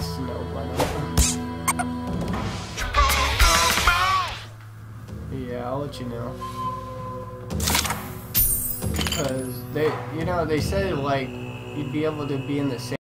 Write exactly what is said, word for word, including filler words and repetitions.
snow bunny. Yeah, I'll let you know. Because they, you know, they said like you'd be able to be in the same